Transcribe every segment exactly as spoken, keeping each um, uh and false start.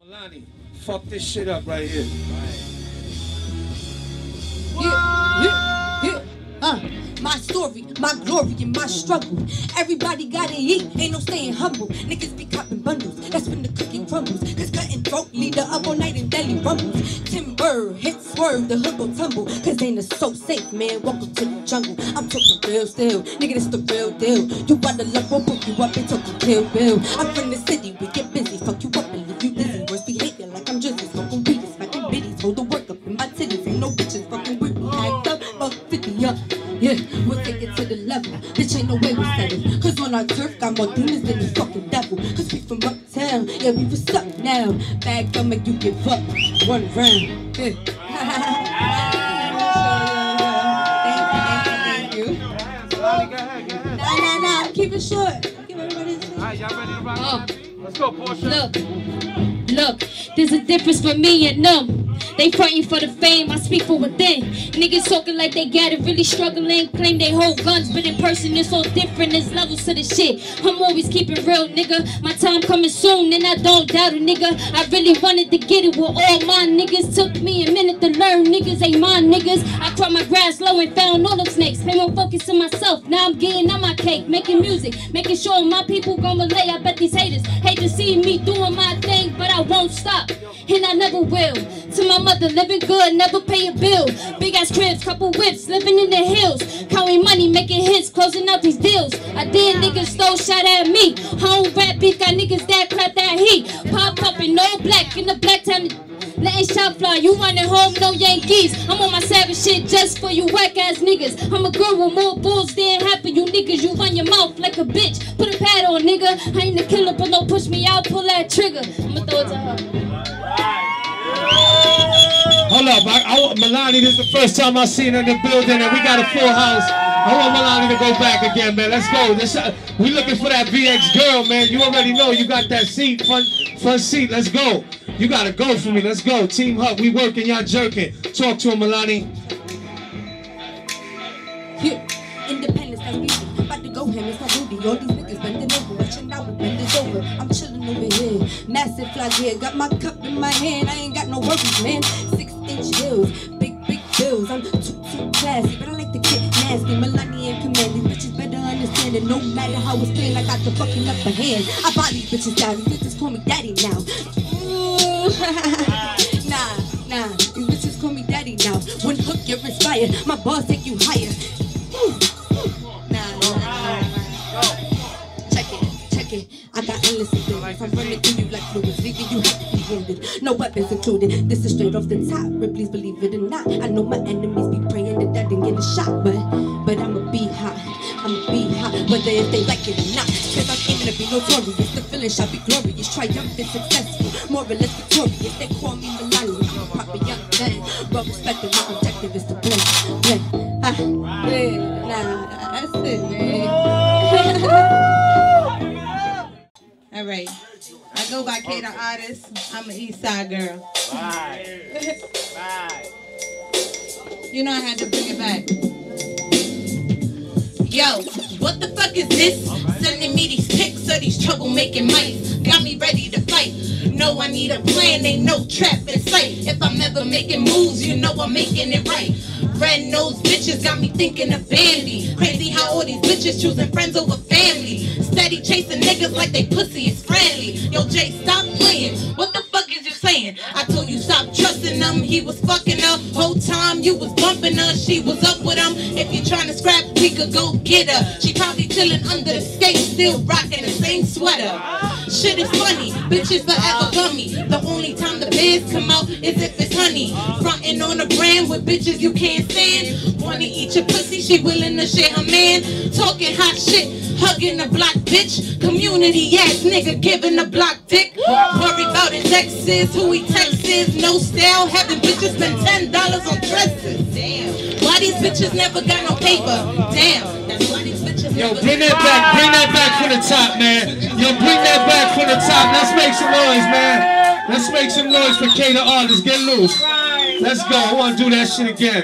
Milani, fuck this shit up right here. Yeah, yeah, yeah. Uh, my story, my glory, and my struggle. Everybody gotta eat, ain't no staying humble. Niggas be copping bundles, that's when the cookie crumbles. Cause cutting throat, leader up all night in deli rumbles. Timber, hit swerve, the hood gon' tumble. Cause ain't it so safe, man, welcome to the jungle. I'm talking real still, nigga, this the real deal. You gotta love, we'll book you up and talk to Kill Bill. I'm from the city, we get busy, fuck you up and leave you dizzy. Worst behavior like I'm just smoking weed, smacking biddies. Hold the work up in my titties, ain't no bitches fucking with me. Act up, fuck fifty up. Yeah, we'll take it to the level. Bitch, ain't no way we settle. Cause on our turf, got more demons than the fucking devil. Cause we from uptown, yeah, we was up now. Bag gon' make you give up. One round. Yeah. Thank you, thank you, thank you. Nah, nah, nah, I'm keeping short. Give everybody a chance. Alright, y'all ready to rock? Oh. Let's go, Portia. Look, look, there's a difference for me and them. They frontin' for the fame, I speak for within. Niggas talking like they got it, really struggling. Claim they hold guns, but in person it's so different. There's levels to the shit. I'm always keeping real, nigga. My time coming soon, and I don't doubt it, nigga. I really wanted to get it with all my niggas. Took me a minute to learn, niggas ain't my niggas. I caught my grass low and found all them snakes. Pay more focus to myself, now I'm getting on my cake. Making music, making sure my people gon' relate. I bet these haters hate to see me doing my thing, but I won't stop, and I never will. To my mother, living good, never pay a bill. Big ass cribs, couple whips, living in the hills. Counting money, making hits, closing out these deals. I did niggas throw shot at me. I don't rap beef, got niggas that clap that heat. Pop up in no black, in the black time. Letting shot fly, you running home, no Yankees. I'm on my savage shit just for you whack ass niggas. I'm a girl with more balls than half of you niggas. You run your mouth like a bitch. Put a pad on, nigga. I ain't a killer, but don't push me out, pull that trigger. I'ma throw it to her. Hold up, I, I want Milani, this is the first time I seen her in the building and we got a full house. I want Milani to go back again, man. Let's go. This, uh, we looking for that V X girl, man. You already know you got that seat, front, front seat. Let's go. You gotta go for me. Let's go. Team Hut, we working, y'all jerking. Talk to him, Milani. Yeah. Independence, that's beauty. About to go ham, it's my booty. All these niggas bending over, watching out, bending over. I'm chilling over here. Massive fly here. Got my cup in my hand. I ain't got no worries, man. Six inch heels, big, big bills. I'm too, too classy, but I like to get nasty. Milani and command. These bitches better understand it. No matter how it's playing, I got the fucking upper hand. I buy these bitches down. These bitches call me daddy now. Nah, nah. These bitches call me daddy now. One hook, you're inspired. My balls take you higher. I got endless abilities. I'm running through you like fluids, leaving you empty-handed. No weapons included. This is straight off the top. Please believe it or not. I know my enemies be praying that I didn't get a shot, but but I'ma be hot. I'ma be hot, whether if they like it or not. Cause I'm aiming to be notorious. The feeling shall be glorious, triumphant, successful, more or less victorious. They call me Milani. I'm a proper young man. Well respected, my objective is to play. Play. Ah, yeah, nah, that's it, man. All right, I go by K the Artist. I'm an East Side girl. Bye. Bye. You know I had to bring it back. Yo, what the fuck is this? Sending me these pics of these troublemaking mice. Got me ready to fight. No, I need a plan, ain't no trap in sight. If I'm ever making moves, you know I'm making it right. Red-nosed bitches got me thinking of Bambi. Crazy how all these bitches choosing friends over family. Steady chasing niggas like they pussy is friendly. Yo, Jay, stop playing. What the fuck is you saying? I told you stop trusting him. He was fucking her. Whole time you was bumping her. She was up with him. If you trying to scrap, we could go get her. She probably chilling under the skate, still rocking the same sweater. Shit is funny. Bitches forever gummy. The only time the biz come out is if it's honey. Frontin' on a brand with bitches you can't stand. Wanna eat your pussy, she willing to share her man. Talking hot shit, hugging the block bitch. Community ass nigga giving the block dick. Worry about his exes, who he texts is. No style, having bitches spend ten dollars on dresses. Damn. Why these bitches never got no paper? Damn. That's why these bitches Yo, never bring that back, bring that back from the top, man. Yo, bring that back from the top. Let's make some noise, man. Let's make some noise for K the Artist. Get loose. Let's go. I want to do that shit again.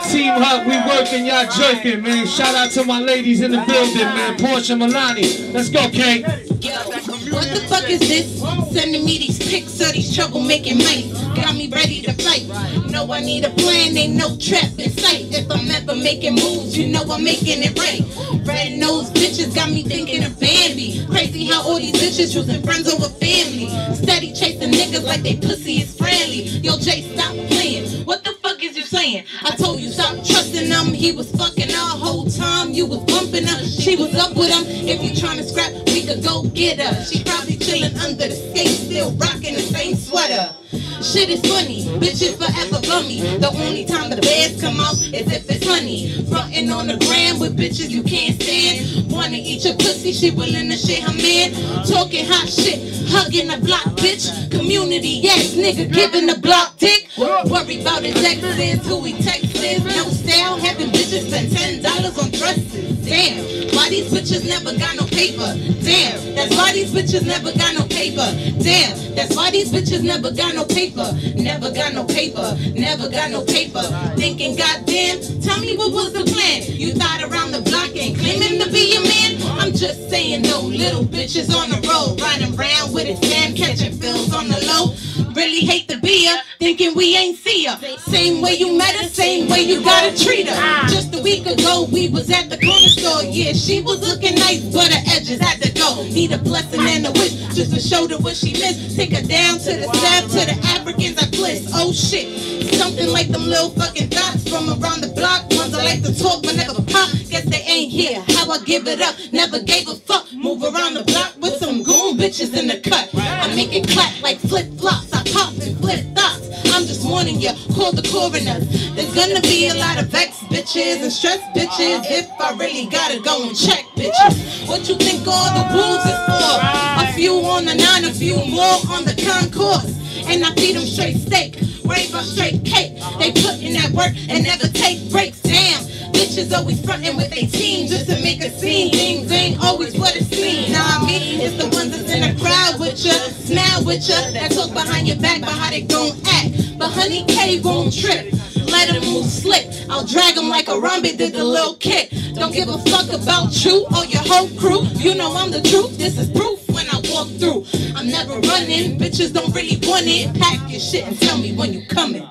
Team Hut, we working, y'all jerking, man. Shout out to my ladies in the building, man. Portia, Milani. Let's go, Kay. Yo, what the fuck is this? Sending me these pics of these troublemaking mice. Got me ready to fight. Know I need a plan, ain't no trap in sight. If I'm ever making moves, you know I'm making it right. Red nosed bitches got me thinking of Bambi. Crazy how all these bitches choosing friends over family. Steady chasing niggas like they pussy is friendly. Yo, Jay, stop playing. What the fuck is you saying? I told you stop trusting him. He was fucking our whole time. You was bumping her. She was up with him. If you trying to scrap, we could go get her. She probably chilling under the skate, still rocking the same sweater. Shit is funny, bitches forever bummy. The only time the beds come out is if it's honey. Frontin' on the gram with bitches you can't stand. Wanna eat your pussy, she willing to share her man. Talking hot shit, hugging the block, bitch. Community, yes, nigga, giving the block dick. Worry about his exes, who he texts. No style, having bitches spend ten dollars on dresses. Damn, why these bitches never got no paper? Damn, that's why these bitches never got no paper. Damn, that's why these bitches never got no paper. Never got no paper, never got no paper. Thinking, goddamn, tell me what was the plan? You thought around the block ain't claiming to be your man? I'm just saying, no little bitches on the road, riding around with his man, catching fills on the low. Really hate the beer, thinking we ain't see her. Same way you met her, same way you gotta treat her. Just a week ago, we was at the corner store. Yeah, she was looking nice, but her edges had to go. Need a blessing and a wish, just to show her what she missed. Take her down to the south, to the Africans I bliss. Oh shit, something like them little fucking dots from around the block. Ones I like to talk but never pop. Guess they ain't here. How I give it up, never gave a fuck. Move around the block with some goon bitches in the cut. I make it clap like flip flops. I pop and flip thoughts. I'm just warning you, call the coroners. There's gonna be a lot of vex bitches and stress bitches if I really gotta go and check bitches. What you think all the rules is for? A few on the nine, a few more on the concourse. And I feed them straight steak, worry about straight cake. They put in that work and never take breaks. Damn, bitches always frontin' with their team just to make a scene. Things ain't always what it seems. Now I mean, it's the ones that's in the crowd with ya, smile with ya, that talk behind your back about how they gon' act. But honey K won't trip. Let him move slick. I'll drag him like a Rambi did the little kick. Don't give a fuck about you or your whole crew. You know I'm the truth. This is proof when I walk through. I'm never running. Bitches don't really want it. Pack your shit and tell me when you coming.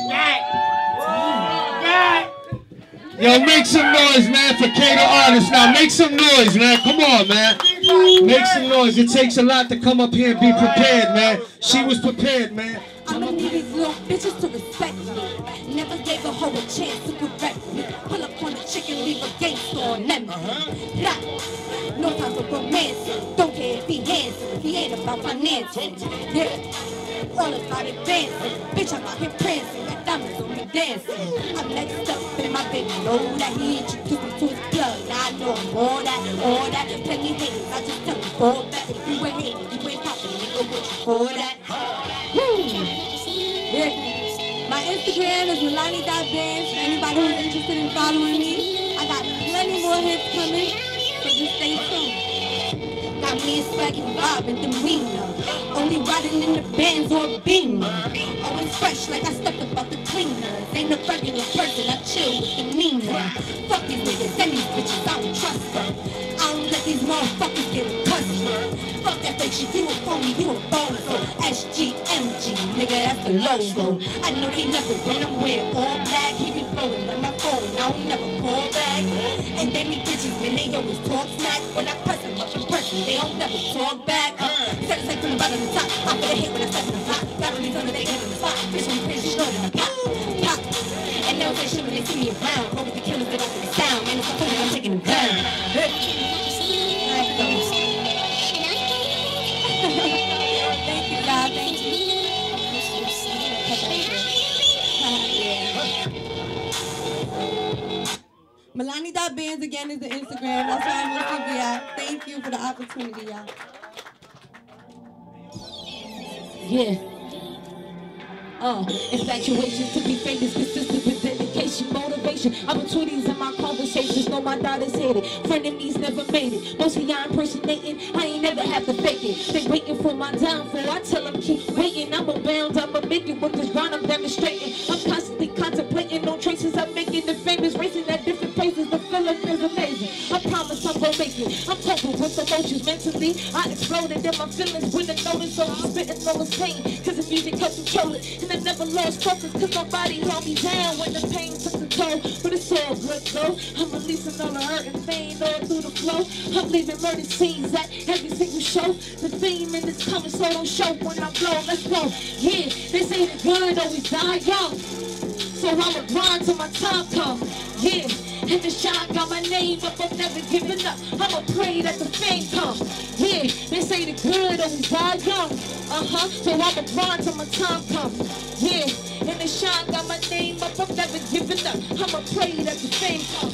Yo, make some noise, man, for Kay the artist. Now, make some noise, man. Come on, man. Make some noise. It takes a lot to come up here and be prepared, man. She was prepared, man. I'ma need these little bitches to respect me. Never gave a hoe a chance to correct me. Pull up on a chick and leave a gangster on them. Nah, no time for romance. Don't care if he handsome, if he ain't about financing. Yeah, all about advancing. Bitch, I'm out here prancing. Got diamonds on me dancing. I'm next up in my baby know that he introduced me to his blood. Now I know all that, all that. Plenty haters, I just tell him fall back. If you ain't hating, you ain't popping, nigga, what you for that? Yeah. My Instagram is Milani dot Bands. For anybody who's interested in following me, I got plenty more hits coming, so just stay tuned. Got me a swaggy vibe and demeanor. Only riding in the Benz or Beamer. Always fresh like I stepped up out the cleaners. Ain't no regular person, I chill with the Nina. Fuck these niggas and these bitches, I don't trust them. I don't let these motherfuckers get accustomed. Fuck that fake shit, you a phony, you a bozo. S G M G, nigga, that's the logo. I know they never when I'm wearing all black. He be blowing on my phone, I don't never call back. And then me bitches, when they always talk smack. When I press them up in person, they don't never talk back. Uh, Set it like from the bottom to the top. I'm gonna hit when I step in the block. Got all these other they hit in the spot. Bitch, I'm crazy, short in the pop, pop. And they'll say shit when they see me around. Roll with the killers that open the sound. Man, if I put it, I'm taking them down. Thank you, God. Thank you. Milani dot Bands again is the Instagram. That's why I'm looking for y'all. Thank you for the opportunity, y'all. Yeah. Uh, infatuation to be famous, consistent with dedication, motivation, opportunities in my conversations. Know my daughter's headed, frenemies never made it. Mostly y'all impersonating, I ain't never have to fake it. They waiting for my downfall, I tell them keep waiting. I'm a bound, I'ma make it with this grind I'm demonstrating. I'm constantly contemplating on traces I make. making it famous, racing at different paces. The feeling is amazing. I promise I'm gonna make it. I'm coping with emotions mentally. I exploded in my feelings when I noticed, so I'm spitting all this pain. Cause the music helps control it. And I never lost focus cause my body held me down when the pain took the toll. But it's all good though. I'm releasing all the hurt and pain all through the flow. I'm leaving murder scenes at every single show. The theme in this coming, so don't show when I blow. Let's go. Yeah, they say the good always die young. So I'ma grind till my time come. Yeah, and the shine got my name up, I'm never giving up. I'ma pray that the fame come. Yeah, they say the good always die young. Uh-huh, so I'ma grind till my time come. Yeah, and the shine got my name up, I'm never giving up. I'ma pray that the fame come.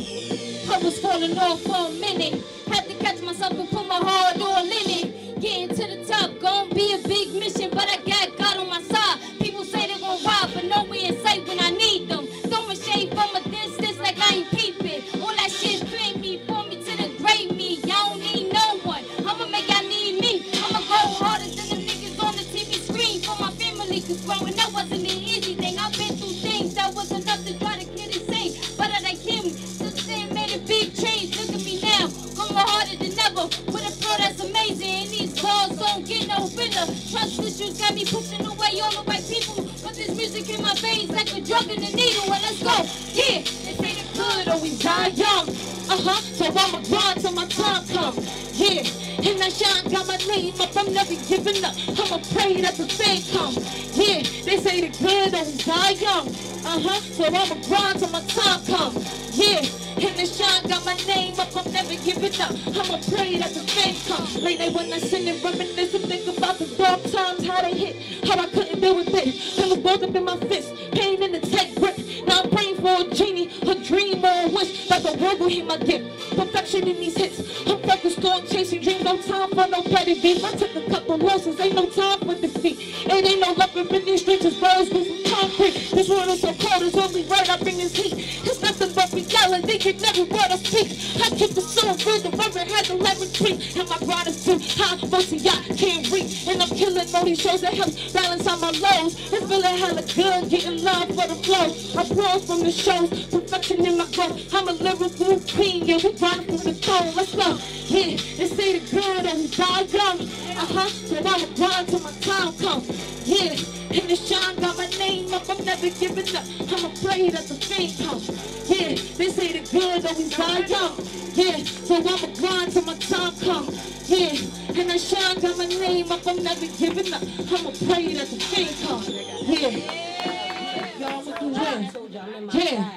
I was falling off for a minute. Had to catch myself and put my hard all in it. Getting to the top, gonna be a big mission, but I got God on my side. People say they gon' ride, but nowhere in sight when I need them. Throwing shade from a distance like I ain't peeping. All that shit flame me, pour me to the grave me. Y'all don't need no one. I'ma make y'all need me. I'ma go harder than the niggas on the T V screen for my family. Cause growing up wasn't an easy thing. I've been through things that was enough to try to get insane. But I kill me. Since then made a big change. Look at me now. Going harder than ever. With a flow that's amazing. And these bars don't get no realer. Trust issues got me pushing away all the white people. But this music in my veins like a drug in the needle. Well, let's go. Yeah, they say the good always die young. Uh-huh, so I'ma grind till my time come. Yeah, and that shine got my name up, I'm never giving up. I'ma pray that the fame come. Yeah, they say the good always die young. Uh-huh, so I'ma grind till my time come. Yeah, and the shine got my name up, I'm never giving up. I'ma pray that the fame come. Late night when I sit and reminisce and think about the dark times, how they hit, how I couldn't deal with it. I was both up in my fist, pain in the tech grip. Now I'm praying for a genie, a dream or a wish, like the world will hear my gift. Perfection in these hits, I'm focused on chasing dreams, no time for no petty beef. I took a couple losses, ain't no time for defeat. It ain't no love in these streets, it's birds with some concrete. This world is so cold, it's only right I bring this heat. It's nothing but reality, you never want to speak. I keep the soul through the river, had to let retreat. And my grind is too high, most of y'all can't reach. And I'm killing all these shows that helps balance out my lows. It's feeling hella good, getting love for the flow. Applause from the shows, perfection in my growth. I'm a lyrical queen, yeah, we grind from the throne. Let's go. Yeah, they say the good always die young. Uh-huh, so I'ma grind till my time come. Yeah, and the shine got my name up, I'm never giving up. I'ma pray that the fame come. Yeah, they say the good always die young. Yeah, so I'ma grind till my time come. Yeah, and the shine got my name up, I'm never giving up. I'ma pray that the fame come. Yeah, y'all I'ma do well. Yeah.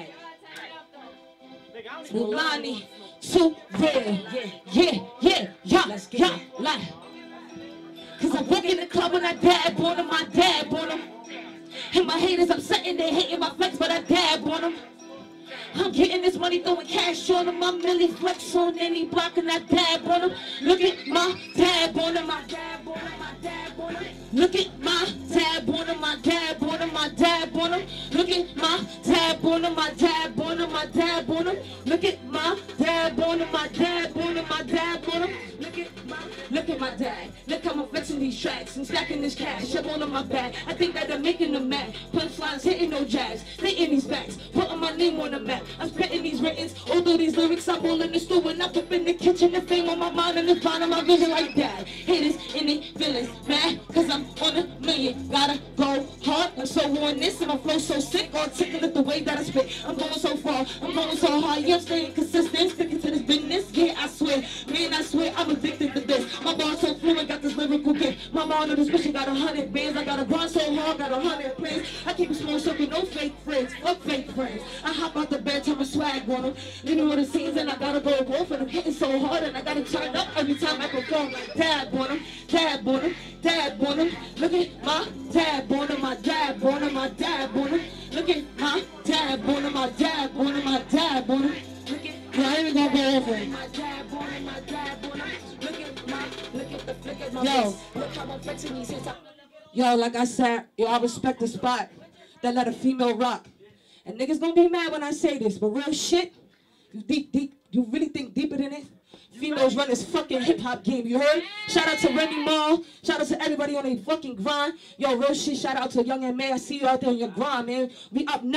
Mulani, too real. Yeah, yeah, yeah, yeah, like. Cause I walk in the club and I dab on them, I dab on them. And my haters upsetting, they hating my flex, but I dab on them. I'm getting this money, throwing cash on them. I'm really flex on any block and I dab on them. Look at my dab on them, my dab on them, my dab on them. Look at my dab on them, my dab on them, my dab on them. Look at my dab on them, my dab on them, my dab on them. Look at my dab on them, my dab on them, my dab on them. Look at my, look at my dad. Look how I'm flexing these tracks and stacking this cash up on my back. I think that I'm making them mad. Punchlines hitting no jazz. They in these backs, putting my name on the map. I'm spitting these writtens, although these lyrics I'm all in the stew and I put in the kitchen. The fame on my mind and the fine on my vision like that. Haters in the feelings mad, cause I'm on a million. Gotta go hard, I'm so on this and my flow so sick. Articulate the way that I spit. I'm going so far, I'm going so hard. Yeah, I'm staying consistent, sticking to this business. Yeah, I swear, man, I swear I'm addicted to this. My bars so fluent, got this lyrical gift. My mind on this mission got a hundred bands. I gotta grind so hard, got a hundred plans. I keep it small circle, no fake friends, fuck fake friends. I hop out the bed, turn my swag on them. You know what it seems, and I gotta go wolf, and I'm hitting so hard, and I gotta turn up every time I perform. Like dab on them, dab on them, dab on them. Look at my dab on them, my dab on them, my dab on them. Look at my dab on them, my dab on them, my dab on them. Look at, yeah, I ain't gonna go over it. My dab on them, my dab on them. Look at my, look at the flick of my face. Look how I'm flexing these hits. Yo, like I said, yo, I respect the spot that let a female rock. And niggas gonna be mad when I say this, but real shit, you deep, deep, you really think deeper than it? Females run this fucking hip-hop game, you heard? Shout out to Remy Ma, shout out to everybody on a fucking grind. Yo, real shit, shout out to Young and May, I see you out there on your grind, man. We up next.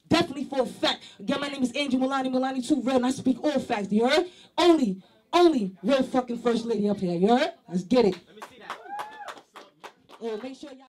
definitely for a fact. Again, my name is Angel Milani, Milani too real, and I speak all facts, you heard? Only, only real fucking first lady up here, you heard? Let's get it. Let me see that. Oh, make sure y'all